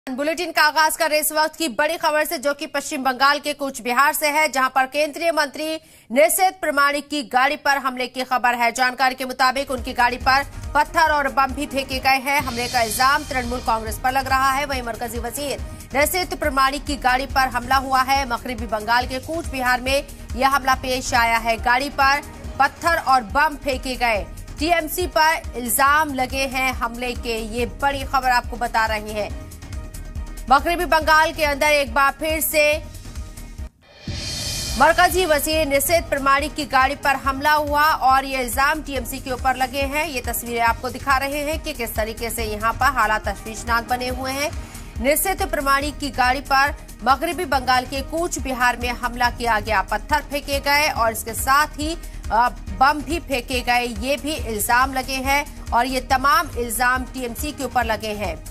Bulletin का आगाज कर रहे इस वक्त की बड़ी खबर से, जो कि पश्चिम बंगाल के कूच बिहार से है, जहां पर केंद्रीय मंत्री निशित प्रामाणिक की गाड़ी पर हमले की खबर है। जानकारी के मुताबिक उनकी गाड़ी पर पत्थर और बम भी फेंके गए हैं। हमले का इल्जाम तृणमूल कांग्रेस पर लग रहा है। वहीं मरकजी वजीर निशित प्रामाणिक की गाड़ी पर हमला हुआ है। मगरबी बंगाल के कूच बिहार में यह हमला पेश आया है। गाड़ी पर पत्थर और बम फेंके गए, टीएमसी पर इल्जाम लगे हैं हमले के। ये बड़ी खबर आपको बता रही है। मगरबी बंगाल के अंदर एक बार फिर से मरकजी वजीर निशित प्रामाणिक की गाड़ी पर हमला हुआ और ये इल्जाम टीएमसी के ऊपर लगे हैं। ये तस्वीरें आपको दिखा रहे हैं कि किस तरीके से यहां पर हालात तशवीशनाक बने हुए हैं। निशित प्रामाणिक की गाड़ी पर मगरबी बंगाल के कूच बिहार में हमला किया गया, पत्थर फेंके गए और इसके साथ ही बम भी फेंके गए। ये भी इल्जाम लगे हैं और ये तमाम इल्जाम टीएमसी के ऊपर लगे हैं।